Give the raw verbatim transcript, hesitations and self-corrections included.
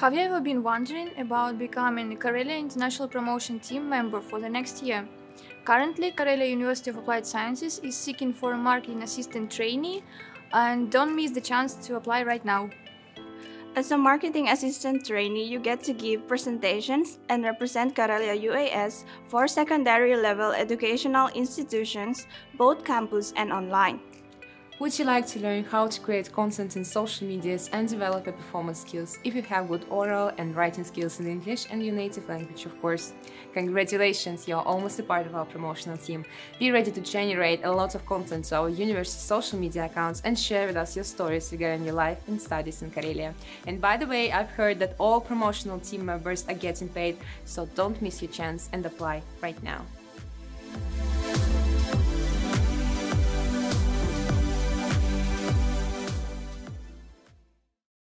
Have you ever been wondering about becoming a Karelia International Promotion Team member for the next year? Currently, Karelia University of Applied Sciences is seeking for a marketing assistant trainee, and don't miss the chance to apply right now. As a marketing assistant trainee, you get to give presentations and represent Karelia U A S for secondary level educational institutions, both campus and online. Would you like to learn how to create content in social medias and develop your performance skills if you have good oral and writing skills in English and your native language, of course? Congratulations, you're almost a part of our promotional team. Be ready to generate a lot of content to our university social media accounts and share with us your stories regarding your life and studies in Karelia. And by the way, I've heard that all promotional team members are getting paid, so don't miss your chance and apply right now.